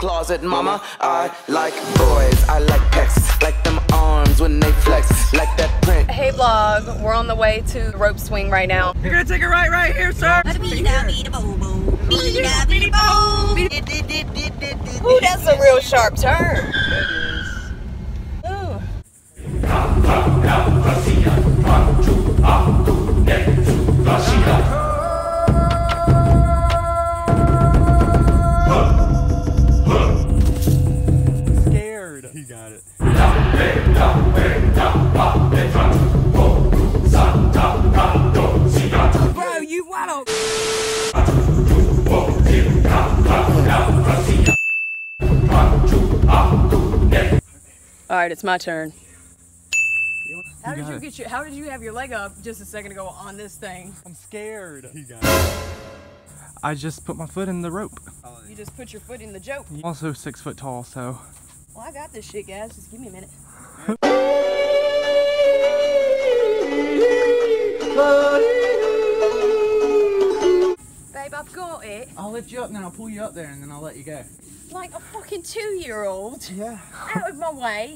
closet, mama. I like boys, I like pecs, like them arms when they flex, like that print. Hey vlog, we're on the way to the rope swing right now. You're gonna take a right here, sir. Ooh, that's a real sharp turn. Ooh. Scared. He got it. Bro, you wanna... All right, it's my turn. How got did you how did you have your leg up just a second ago on this thing? I'm scared. He got it. I just put my foot in the rope. You just put your foot in the joke. I'm also 6 foot tall, so. Well, I got this shit, guys. Just give me a minute. Babe, I've got it. I'll lift you up and then I'll pull you up there and then I'll let you go. Like a fucking 2-year-old. Yeah. Out of my way.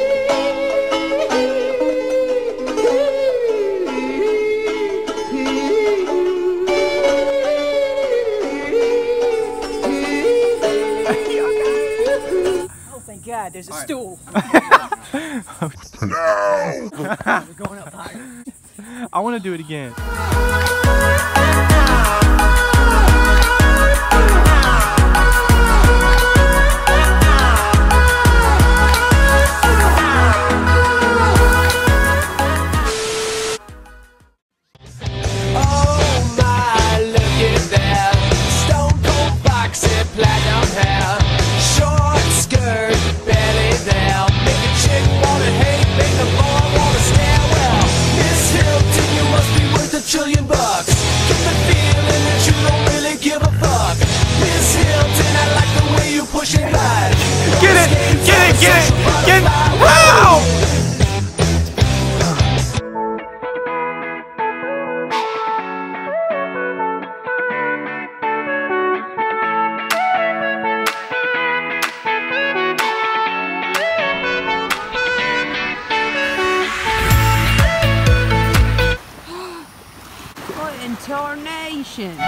Oh, thank God, there's a stool. No! We're going up higher. I want to do it again. Get wow! What in tarnation?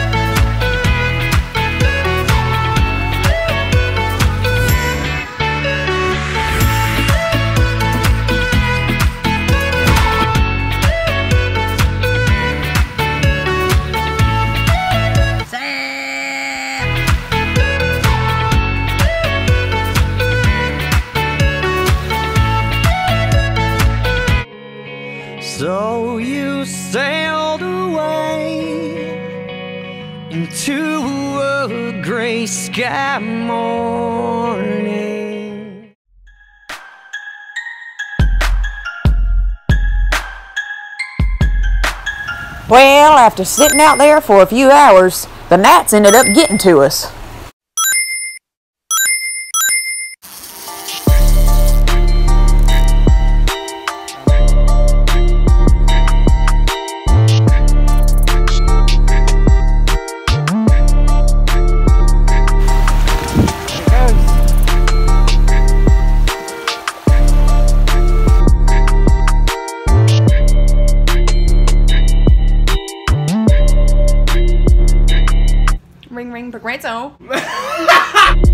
So you sailed away into a gray sky morning. Well, after sitting out there for a few hours, the gnats ended up getting to us. Ring ring, but great so.